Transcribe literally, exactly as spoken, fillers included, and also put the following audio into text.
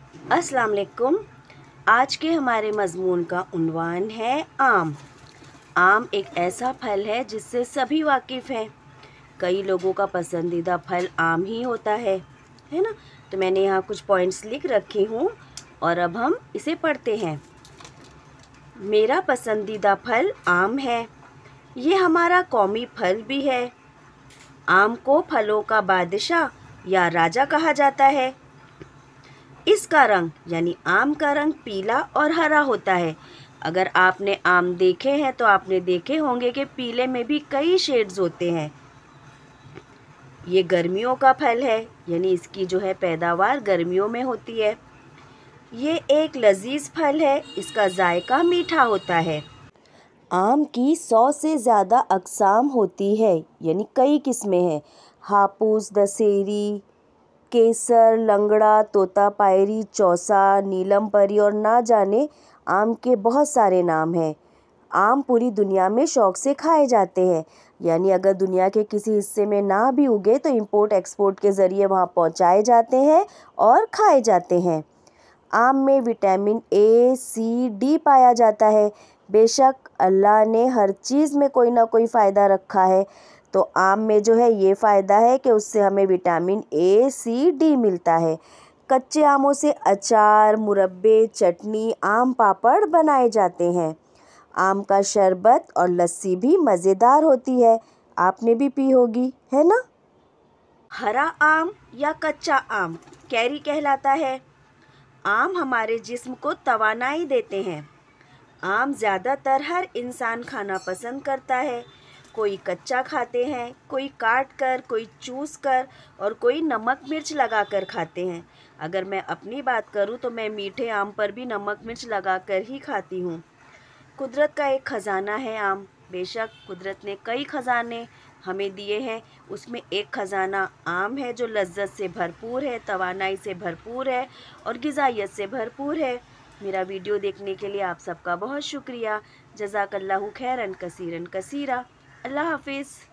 अस्सलाम वालेकुम। आज के हमारे मज़मून का उन्वान है आम। आम एक ऐसा फल है जिससे सभी वाकिफ़ हैं। कई लोगों का पसंदीदा फल आम ही होता है है ना। तो मैंने यहाँ कुछ पॉइंट्स लिख रखी हूँ और अब हम इसे पढ़ते हैं। मेरा पसंदीदा फल आम है। ये हमारा कौमी फल भी है। आम को फलों का बादशाह या राजा कहा जाता है। इसका रंग यानी आम का रंग पीला और हरा होता है। अगर आपने आम देखे हैं तो आपने देखे होंगे कि पीले में भी कई शेड्स होते हैं। ये गर्मियों का फल है, यानी इसकी जो है पैदावार गर्मियों में होती है। ये एक लजीज फल है, इसका जायका मीठा होता है। आम की सौ से ज़्यादा अक़साम होती है, यानी कई किस्में हैं। हापुस, दशहरी, केसर, लंगड़ा, तोतापायरी, चौसा, नीलमपरी और ना जाने आम के बहुत सारे नाम हैं। आम पूरी दुनिया में शौक़ से खाए जाते हैं, यानी अगर दुनिया के किसी हिस्से में ना भी उगे तो इंपोर्ट एक्सपोर्ट के ज़रिए वहाँ पहुँचाए जाते हैं और खाए जाते हैं। आम में विटामिन ए, सी, डी पाया जाता है। बेशक अल्लाह ने हर चीज़ में कोई ना कोई फ़ायदा रखा है, तो आम में जो है ये फ़ायदा है कि उससे हमें विटामिन ए, सी, डी मिलता है। कच्चे आमों से अचार, मुरब्बे, चटनी, आम पापड़ बनाए जाते हैं। आम का शरबत और लस्सी भी मज़ेदार होती है, आपने भी पी होगी, है ना। हरा आम या कच्चा आम कैरी कहलाता है। आम हमारे जिस्म को तवानाई देते हैं। आम ज़्यादातर हर इंसान खाना पसंद करता है। कोई कच्चा खाते हैं, कोई काट कर, कोई चूस कर और कोई नमक मिर्च लगा कर खाते हैं। अगर मैं अपनी बात करूं तो मैं मीठे आम पर भी नमक मिर्च लगा कर ही खाती हूं। कुदरत का एक ख़जाना है आम। बेशक कुदरत ने कई ख़जाने हमें दिए हैं, उसमें एक ख़जाना आम है जो लज्जत से भरपूर है, तवानाई से भरपूर है और ग़िज़ाइयत से भरपूर है। मेरा वीडियो देखने के लिए आप सबका बहुत शुक्रिया। जज़ाकल्लाहु खैरन कसीरन कसीरा। अल्लाह हाफ़िज़।